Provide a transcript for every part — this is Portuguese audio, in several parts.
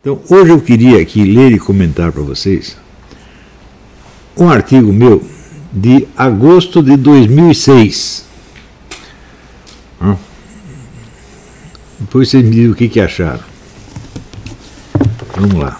Então, hoje eu queria aqui ler e comentar para vocês um artigo meu de agosto de 2006. Depois vocês me dizem o que acharam. Vamos lá.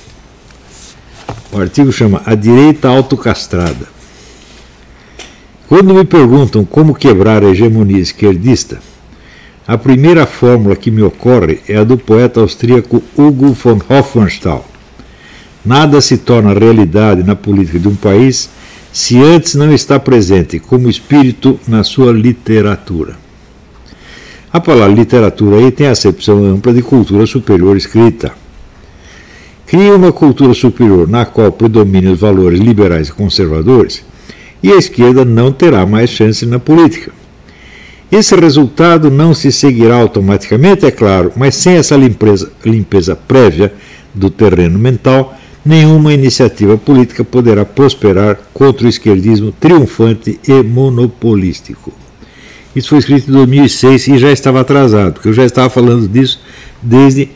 O artigo chama A Direita Autocastrada. Quando me perguntam como quebrar a hegemonia esquerdista, a primeira fórmula que me ocorre é a do poeta austríaco Hugo von Hofmannsthal. Nada se torna realidade na política de um país se antes não está presente como espírito na sua literatura. A palavra literatura aí tem a acepção ampla de cultura superior escrita. Cria uma cultura superior na qual predominam os valores liberais e conservadores, e a esquerda não terá mais chance na política. Esse resultado não se seguirá automaticamente, é claro, mas sem essa limpeza prévia do terreno mental, nenhuma iniciativa política poderá prosperar contra o esquerdismo triunfante e monopolístico. Isso foi escrito em 2006 e já estava atrasado, porque eu já estava falando disso desde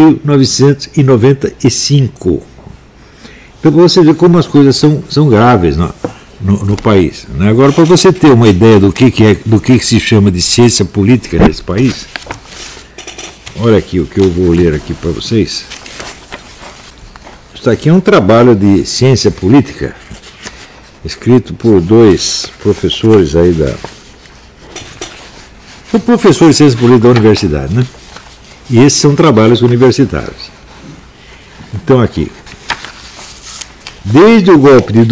1995. Então, para você ver como as coisas são graves no país. Né? Agora, para você ter uma ideia do que se chama de ciência política nesse país, olha aqui o que eu vou ler aqui para vocês. Isso aqui é um trabalho de ciência política, escrito por dois professores aí são professores de ciência política da universidade, né? E esses são trabalhos universitários. Então aqui, desde o golpe de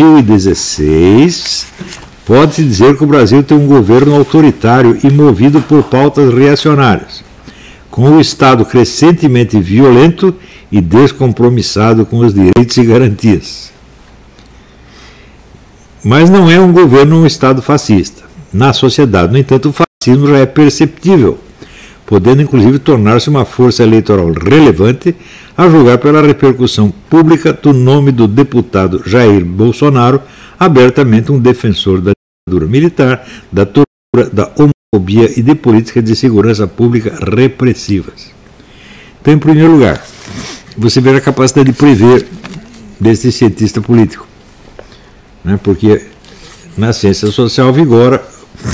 2016, pode-se dizer que o Brasil tem um governo autoritário e movido por pautas reacionárias, com o Estado crescentemente violento e descompromissado com os direitos e garantias. Mas não é um governo ou um Estado fascista. Na sociedade, no entanto, o fascismo já é perceptível, podendo inclusive tornar-se uma força eleitoral relevante, a julgar pela repercussão pública do nome do deputado Jair Bolsonaro, abertamente um defensor da ditadura militar, da tortura, da homofobia e de políticas de segurança pública repressivas. Então, em primeiro lugar, você vê a capacidade de prever desse cientista político, né? Porque na ciência social vigora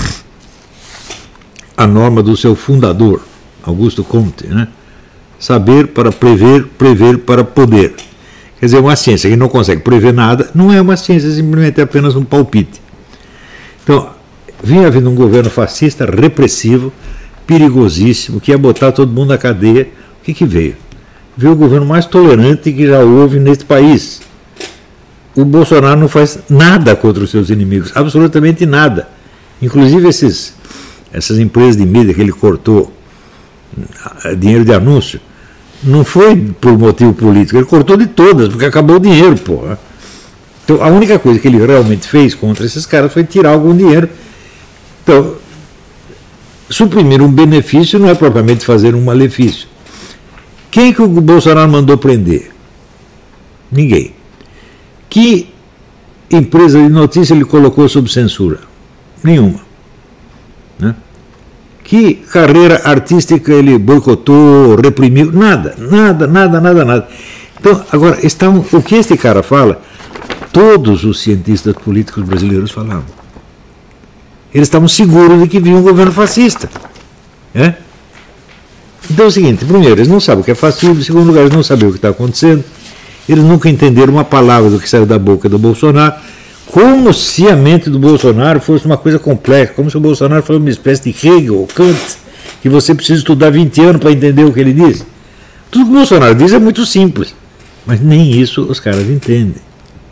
a norma do seu fundador, Augusto Comte, né? Saber para prever, prever para poder. Quer dizer, uma ciência que não consegue prever nada não é uma ciência, simplesmente é apenas um palpite. Então, vinha vindo um governo fascista, repressivo, perigosíssimo, que ia botar todo mundo na cadeia. O que veio? Veio o governo mais tolerante que já houve neste país. O Bolsonaro não faz nada contra os seus inimigos, absolutamente nada. Inclusive essas empresas de mídia que ele cortou dinheiro de anúncio, não foi por motivo político, ele cortou de todas, porque acabou o dinheiro, porra. Então, a única coisa que ele realmente fez contra esses caras foi tirar algum dinheiro. Então, suprimir um benefício não é propriamente fazer um malefício. Quem que o Bolsonaro mandou prender? Ninguém. Que empresa de notícia ele colocou sob censura? Nenhuma. Né? Que carreira artística ele boicotou, reprimiu? Nada. Então, agora, o que este cara fala, todos os cientistas políticos brasileiros falavam. Eles estavam seguros de que vinha um governo fascista. Né? Então é o seguinte, primeiro, eles não sabem o que é fascismo, em segundo lugar, eles não sabem o que está acontecendo, eles nunca entenderam uma palavra do que saiu da boca do Bolsonaro, como se a mente do Bolsonaro fosse uma coisa complexa, como se o Bolsonaro fosse uma espécie de Hegel ou Kant, que você precisa estudar 20 anos para entender o que ele diz. Tudo que o Bolsonaro diz é muito simples, mas nem isso os caras entendem.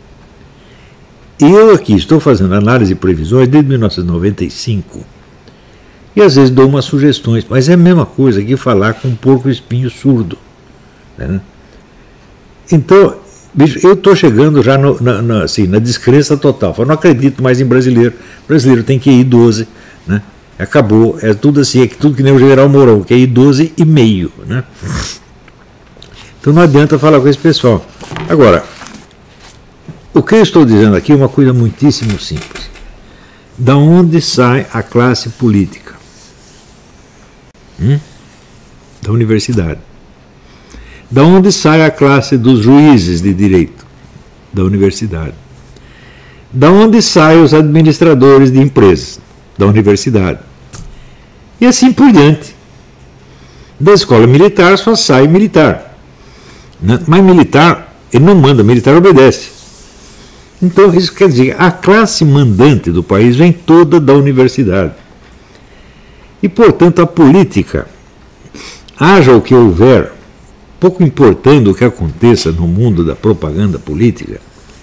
Eu aqui estou fazendo análise e previsões desde 1995, e às vezes dou umas sugestões, mas é a mesma coisa que falar com um porco-espinho surdo. Né? Então, bicho, eu estou chegando já na descrença total. Eu não acredito mais em brasileiro. O brasileiro tem QI 12, né? Acabou, é tudo assim, é tudo que nem o general Mourão, QI 12,5. Né? Então não adianta falar com esse pessoal. Agora, o que eu estou dizendo aqui é uma coisa muitíssimo simples. Da onde sai a classe política? Da universidade. Da onde sai a classe dos juízes de direito? Da universidade. Da onde saem os administradores de empresas? Da universidade. E assim por diante. Da escola militar só sai militar. Mas militar, ele não manda, militar obedece. Então isso quer dizer, a classe mandante do país vem toda da universidade. E, portanto, a política, haja o que houver, pouco importando o que aconteça no mundo da propaganda política,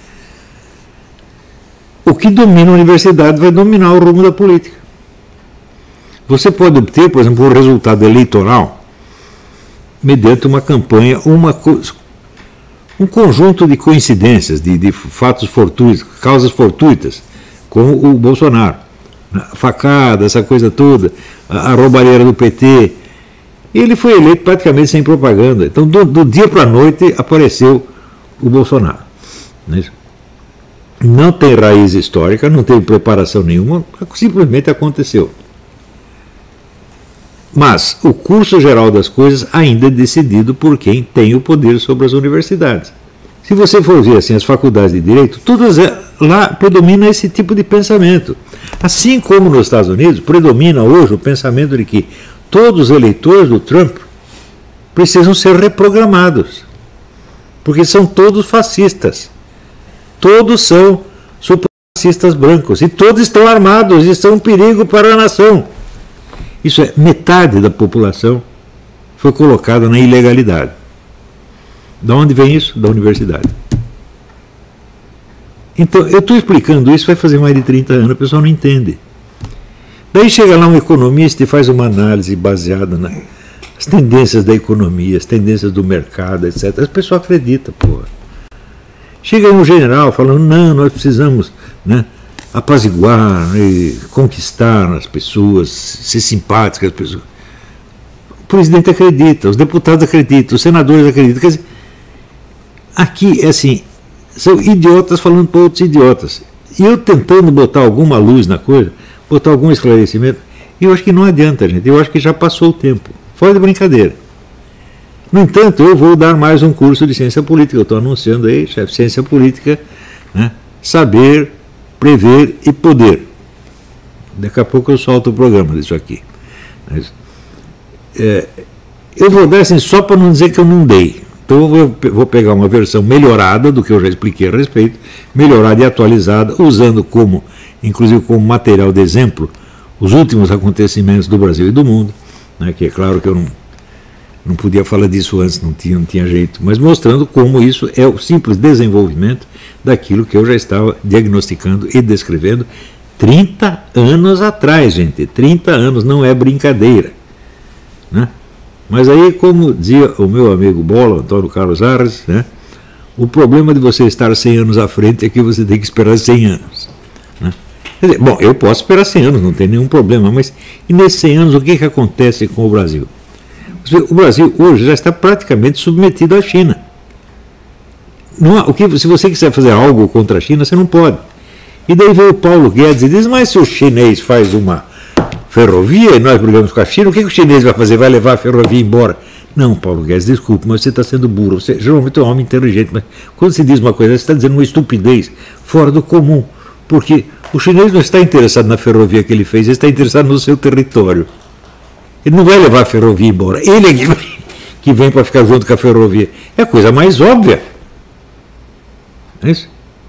o que domina a universidade vai dominar o rumo da política. Você pode obter, por exemplo, um resultado eleitoral mediante uma campanha, um conjunto de coincidências, de fatos fortuitos, causas fortuitas, como o Bolsonaro. A facada, essa coisa toda, a roubalheira do PT. Ele foi eleito praticamente sem propaganda. Então, do dia para a noite, apareceu o Bolsonaro. Não tem raiz histórica, não teve preparação nenhuma, simplesmente aconteceu. Mas o curso geral das coisas ainda é decidido por quem tem o poder sobre as universidades. Se você for ver assim, as faculdades de direito, todas lá predomina esse tipo de pensamento. Assim como nos Estados Unidos, predomina hoje o pensamento de que todos os eleitores do Trump precisam ser reprogramados, porque são todos fascistas. Todos são supremacistas brancos e todos estão armados e são um perigo para a nação. Isso é, metade da população foi colocada na ilegalidade. Da onde vem isso? Da universidade. Então, eu estou explicando isso, vai fazer mais de 30 anos, o pessoal não entende. Daí chega lá um economista e faz uma análise baseada nas tendências da economia, as tendências do mercado, etc. O pessoal acredita, porra. Chega um general falando, não, nós precisamos, né, apaziguar, né, conquistar as pessoas, ser simpáticas às pessoas. O presidente acredita, os deputados acreditam, os senadores acreditam. Quer dizer, aqui é assim, são idiotas falando para outros idiotas. E eu tentando botar alguma luz na coisa, botar algum esclarecimento, eu acho que não adianta, gente. Eu acho que já passou o tempo. Fora de brincadeira. No entanto, eu vou dar mais um curso de ciência política. Eu estou anunciando aí, chefe, ciência política, né? Saber, prever e poder. Daqui a pouco eu solto o programa disso aqui. Mas, eu vou dar assim só para não dizer que eu não dei. Então eu vou pegar uma versão melhorada do que eu já expliquei a respeito, melhorada e atualizada, usando como, inclusive como material de exemplo, os últimos acontecimentos do Brasil e do mundo, né? Que é claro que eu não podia falar disso antes, não tinha jeito, mas mostrando como isso é o simples desenvolvimento daquilo que eu já estava diagnosticando e descrevendo 30 anos atrás, gente. 30 anos não é brincadeira, né? Mas aí, como dizia o meu amigo Bola, Antônio Carlos Arres, né, o problema de você estar 100 anos à frente é que você tem que esperar 100 anos. Né? Quer dizer, bom, eu posso esperar 100 anos, não tem nenhum problema, mas e nesses 100 anos o que acontece com o Brasil? O Brasil hoje já está praticamente submetido à China. Não há, se você quiser fazer algo contra a China, você não pode. E daí veio o Paulo Guedes e diz, mas se o chinês faz uma ferrovia e nós brigamos com a China, o que o chinês vai fazer? Vai levar a ferrovia embora? Não, Paulo Guedes, desculpe, mas você está sendo burro. Você geralmente é um homem inteligente, mas quando se diz uma coisa, você está dizendo uma estupidez fora do comum. Porque o chinês não está interessado na ferrovia que ele fez, ele está interessado no seu território. Ele não vai levar a ferrovia embora. Ele é que vem para ficar junto com a ferrovia. É a coisa mais óbvia. Não é isso?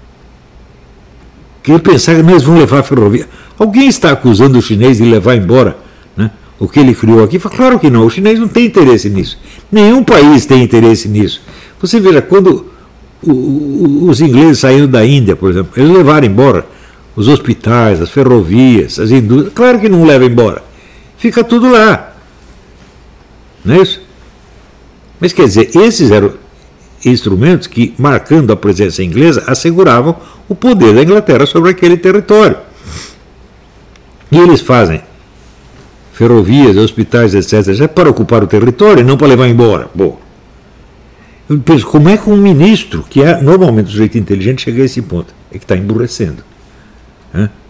Que ele pensar que nós vamos levar a ferrovia. Alguém está acusando o chinês de levar embora, né, o que ele criou aqui? Claro que não, o chinês não tem interesse nisso. Nenhum país tem interesse nisso. Você veja, quando os ingleses saíram da Índia, por exemplo, eles levaram embora os hospitais, as ferrovias, as indústrias. Claro que não levam embora. Fica tudo lá. Não é isso? Mas quer dizer, esses eram instrumentos que, marcando a presença inglesa, asseguravam o poder da Inglaterra sobre aquele território. E eles fazem ferrovias, hospitais, etc., para ocupar o território e não para levar embora. Bom, eu penso, como é que um ministro, que é normalmente um sujeito inteligente, chega a esse ponto? É que está emburrecendo. Né?